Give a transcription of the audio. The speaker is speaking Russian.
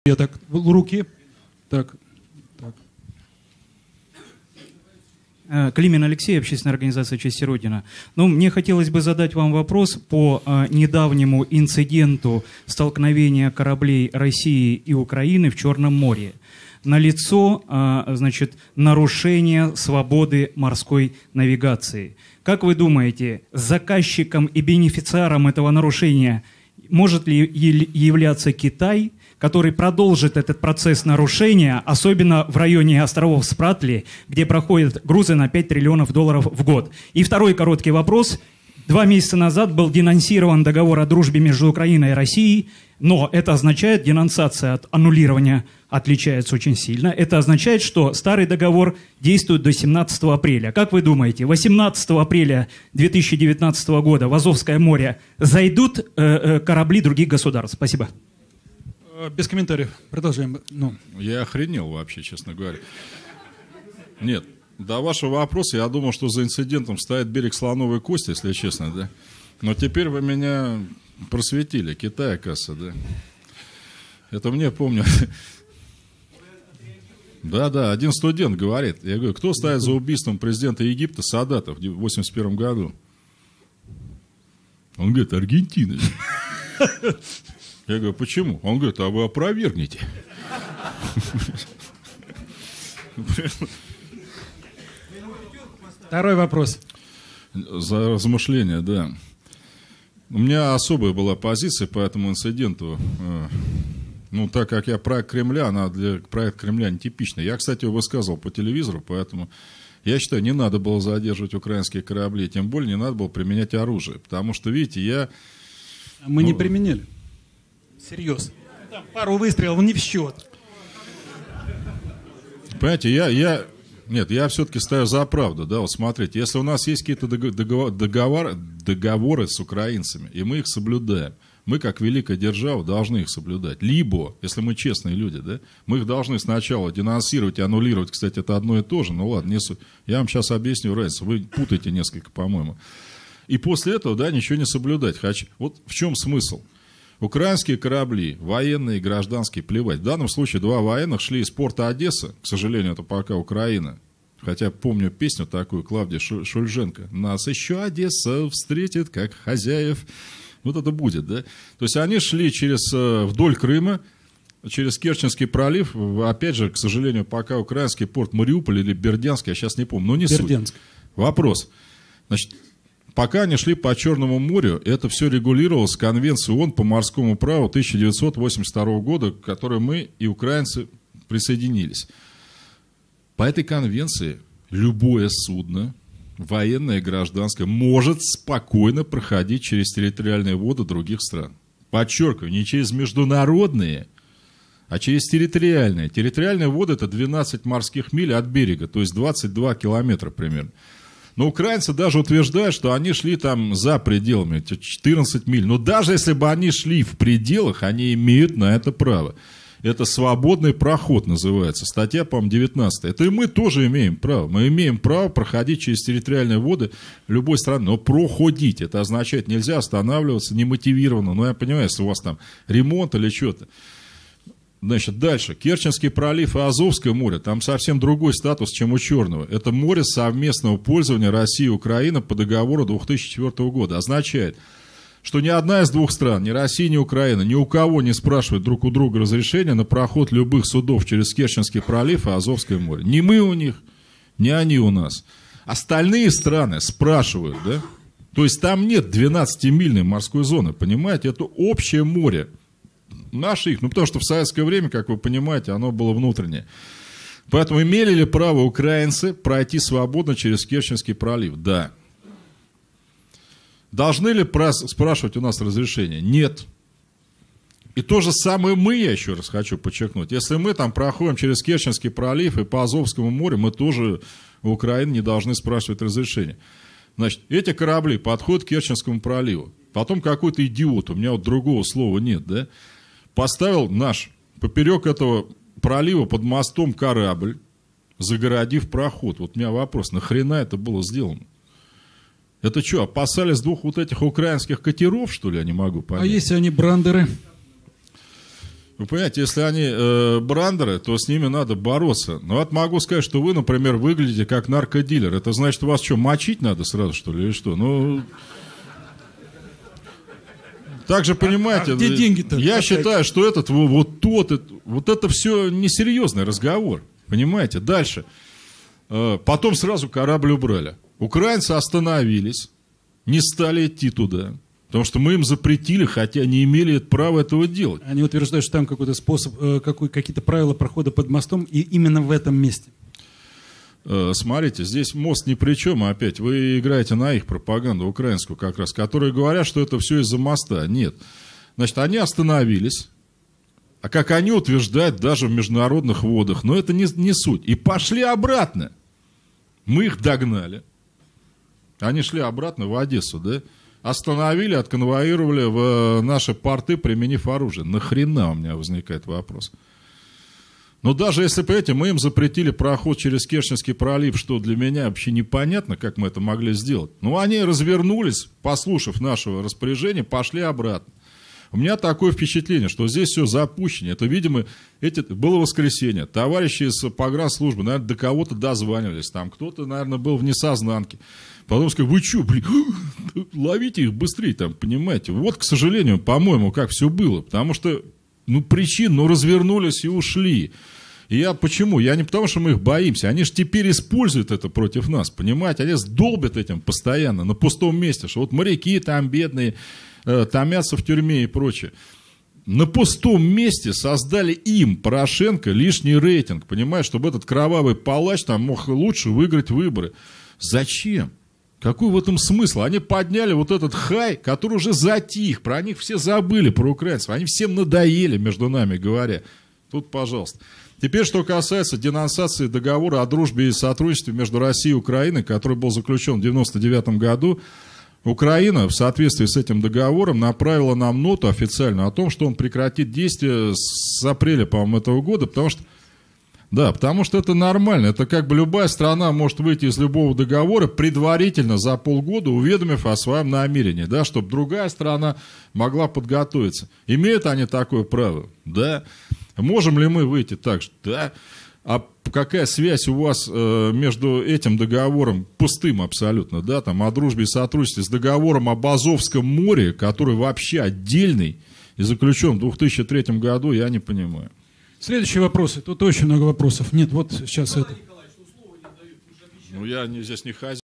Я так, руки. Так. Климин Алексей, общественная организация «Честь Родина». Ну, мне хотелось бы задать вам вопрос по недавнему инциденту столкновения кораблей России и Украины в Черном море. Налицо, значит, нарушение свободы морской навигации. Как вы думаете, заказчиком и бенефициаром этого нарушения может ли являться Китай, который продолжит этот процесс нарушения, особенно в районе островов Спратли, где проходят грузы на 5 триллионов долларов в год? И второй короткий вопрос. 2 месяца назад был денонсирован договор о дружбе между Украиной и Россией, но это означает, денонсация от аннулирования отличается очень сильно, это означает, что старый договор действует до 17 апреля. Как вы думаете, 18 апреля 2019 года в Азовское море зайдут корабли других государств? Спасибо. Без комментариев. Продолжаем. Я охренел вообще, честно говоря. Нет, до вашего вопроса я думал, что за инцидентом стоит берег Слоновой Кости, если честно, да. Но теперь вы меня просветили. Китай, оказывается, да. Это мне помню. Да, один студент говорит. Я говорю, кто стоит за убийством президента Египта Садата в 1981 году? Он говорит, Аргентина. Я говорю, почему? Он говорит, а вы опровергните. Второй вопрос. За размышления, да. У меня особая была позиция по этому инциденту. Ну, так как я проект Кремля, она для проекта Кремля нетипичная. Я, кстати, его высказывал по телевизору, поэтому я считаю, не надо было задерживать украинские корабли, тем более не надо было применять оружие. Потому что, видите, Мы не применяли. Серьезно. Там пару выстрелов не в счет. Понимаете, я все-таки стою за правду, да, вот смотрите, если у нас есть какие-то договоры с украинцами, и мы их соблюдаем, мы, как великая держава, должны их соблюдать. Либо, если мы честные люди, да, мы их должны сначала денонсировать и аннулировать, кстати, это одно и то же, ну ладно, я вам сейчас объясню разницу, вы путаете несколько, по-моему. И после этого, да, ничего не соблюдать. Вот в чем смысл? Украинские корабли, военные и гражданские, плевать. В данном случае 2 военных шли из порта Одесса, к сожалению, это пока Украина. Хотя помню песню такую Клавдии Шульженко. Нас еще Одесса встретит, как хозяев. Вот это будет, да? То есть они шли вдоль Крыма, через Керченский пролив. Опять же, к сожалению, пока украинский порт Мариуполь или Бердянск, я сейчас не помню, но не Бердянск. суть. Вопрос. Значит, пока они шли по Черному морю, это все регулировалось Конвенцией ООН по морскому праву 1982 года, к которой мы и украинцы присоединились. По этой конвенции любое судно, военное и гражданское, может спокойно проходить через территориальные воды других стран. Подчеркиваю, не через международные, а через территориальные. Территориальные воды – это 12 морских миль от берега, то есть 22 километра примерно. Но украинцы даже утверждают, что они шли там за пределами, 14 миль. Но даже если бы они шли в пределах, они имеют на это право. Это свободный проход называется. Статья, по-моему, 19. Это и мы тоже имеем право. Мы имеем право проходить через территориальные воды любой страны. Но проходить. Это означает, нельзя останавливаться немотивированно. Но я понимаю, если у вас там ремонт или что-то. Значит, дальше. Керченский пролив и Азовское море. Там совсем другой статус, чем у Черного. Это море совместного пользования России и Украины по договору 2004 года. Означает, что ни одна из двух стран, ни Россия, ни Украина, ни у кого не спрашивает друг у друга разрешения на проход любых судов через Керченский пролив и Азовское море. Ни мы у них, ни они у нас. Остальные страны спрашивают, да? То есть там нет 12-мильной морской зоны, понимаете? Это общее море. Наши их, потому что в советское время, как вы понимаете, оно было внутреннее. Поэтому имели ли право украинцы пройти свободно через Керченский пролив? Да. Должны ли спрашивать у нас разрешение? Нет. И то же самое мы, я еще раз хочу подчеркнуть. Если мы там проходим через Керченский пролив и по Азовскому морю, мы тоже у Украины не должны спрашивать разрешение. Значит, эти корабли подходят к Керченскому проливу. Потом какой-то идиот, у меня вот другого слова нет, да, поставил поперек этого пролива под мостом корабль, загородив проход. Вот у меня вопрос, нахрена это было сделано? Это что, опасались 2 вот этих украинских катеров, что ли, я не могу понять? А если они брандеры? Вы понимаете, если они брандеры, то с ними надо бороться. Но вот могу сказать, что вы, например, выглядите как наркодилер. Это значит, вас что, мочить надо сразу, что ли, или что? Ну, также, понимаете, где деньги-то? Я считаю, что этот, вот это все несерьезный разговор. Понимаете? Дальше. Потом сразу корабль убрали. Украинцы остановились, не стали идти туда. Потому что мы им запретили, хотя не имели права этого делать. Они утверждают, что там какой-то способ, какие-то правила прохода под мостом, и именно в этом месте. Смотрите, здесь мост ни при чем, опять. Вы играете на их пропаганду, украинскую как раз, которые говорят, что это все из-за моста. Нет. Значит, они остановились, а как они утверждают, даже в международных водах, но это не суть. И пошли обратно. Мы их догнали. Они шли обратно в Одессу, да? Остановили, отконвоировали в наши порты, применив оружие. Нахрена у меня возникает вопрос? Но даже если, понимаете, мы им запретили проход через Керченский пролив, что для меня вообще непонятно, как мы это могли сделать. Но они развернулись, послушав нашего распоряжения, пошли обратно. У меня такое впечатление, что здесь все запущено. Это, видимо, было воскресенье. Товарищи из погранслужбы, наверное, до кого-то дозванивались. Там кто-то, наверное, был в несознанке. Потом сказали, вы что, блин, ловите их быстрее, там, понимаете. Вот, к сожалению, по-моему, как все было. Потому что, причин, развернулись и ушли. И почему? Я не потому, что мы их боимся. Они же теперь используют это против нас, понимаете. Они долбят этим постоянно, на пустом месте. Что вот моряки там бедные, томятся в тюрьме и прочее. На пустом месте создали им, Порошенко, лишний рейтинг, понимаешь, чтобы этот кровавый палач там мог лучше выиграть выборы. Зачем? Какой в этом смысл? Они подняли вот этот хай, который уже затих, про них все забыли, про украинцев. Они всем надоели, между нами говоря. Тут, пожалуйста. Теперь, что касается денонсации договора о дружбе и сотрудничестве между Россией и Украиной, который был заключен в 1999 году, Украина в соответствии с этим договором направила нам ноту официально о том, что он прекратит действие с апреля, по-моему, этого года, потому что это нормально. Это как бы любая страна может выйти из любого договора предварительно за полгода, уведомив о своем намерении, да, чтобы другая страна могла подготовиться. Имеют они такое право? Да. Можем ли мы выйти так же? Да. А какая связь у вас между этим договором, пустым абсолютно, да, там, о дружбе и сотрудничестве, с договором об Азовском море, который вообще отдельный и заключен в 2003 году, я не понимаю. Следующие вопросы. Тут очень много вопросов. Нет, вот сейчас это. Я здесь не хозяин.